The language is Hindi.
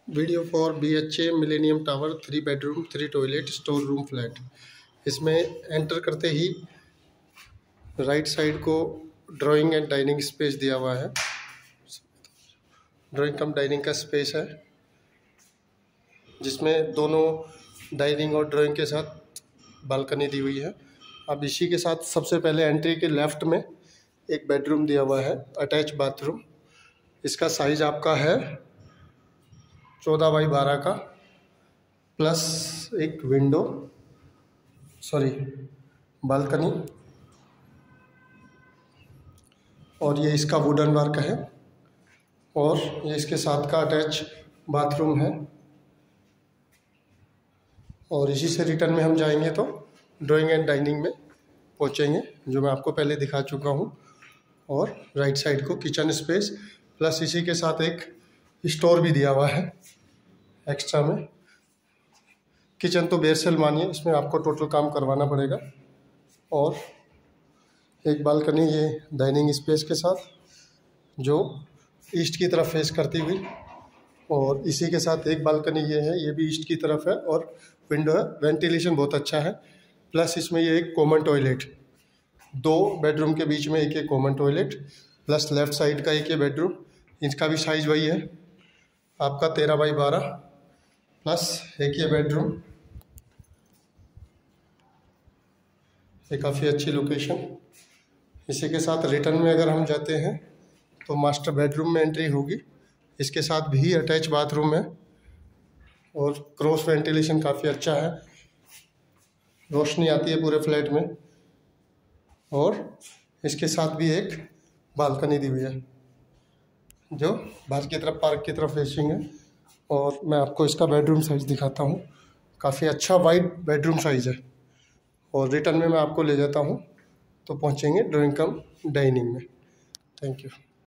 Video for BHA millennium tower 3 bedroom 3 toilet store room flat. इसमें एंटर करते ही राइट साइड को ड्राइंग एंड डाइनिंग स्पेस दिया हुआ है। ड्राइंग कम डाइनिंग का स्पेस है, जिसमें दोनों डाइनिंग और ड्राइंग के साथ बालकनी दी हुई है। अब इसी के साथ सबसे पहले एंट्री के लेफ्ट में एक बेडरूम दिया हुआ है, अटैच बाथरूम। इसका साइज आपका है 14 बाई 12 का, प्लस एक विंडो बालकनी, और ये इसका वुडन वर्क है, और ये इसके साथ का अटैच बाथरूम है। और इसी से रिटर्न में हम जाएंगे तो ड्राइंग एंड डाइनिंग में पहुंचेंगे, जो मैं आपको पहले दिखा चुका हूं। और राइट साइड को किचन स्पेस, प्लस इसी के साथ एक स्टोर भी दिया हुआ है एक्स्ट्रा में। किचन तो बेरसेल मानिए, इसमें आपको टोटल काम करवाना पड़ेगा। और एक बालकनी ये डाइनिंग स्पेस के साथ, जो ईस्ट की तरफ फेस करती हुई, और इसी के साथ एक बालकनी ये है, ये भी ईस्ट की तरफ है, और विंडो है। वेंटिलेशन बहुत अच्छा है। प्लस इसमें ये एक कॉमन टॉयलेट, 2 बेडरूम के बीच में एक common toilet, plus left side का एक ये बेडरूम। इसका भी साइज वही है आपका 13 बाई 12, प्लस एक ये बेडरूम। ये काफ़ी अच्छी लोकेशन। इसी के साथ रिटर्न में अगर हम जाते हैं तो मास्टर बेडरूम में एंट्री होगी। इसके साथ भी अटैच बाथरूम है, और क्रॉस वेंटिलेशन काफ़ी अच्छा है, रोशनी आती है पूरे फ्लैट में। और इसके साथ भी एक बालकनी दी हुई है, जो बाहर की तरफ पार्क की तरफ फेसिंग है। और मैं आपको इसका बेडरूम साइज़ दिखाता हूँ। काफ़ी अच्छा वाइड बेडरूम साइज़ है। और रिटर्न में मैं आपको ले जाता हूँ तो पहुँचेंगे ड्राइंग कम डाइनिंग में। Thank you.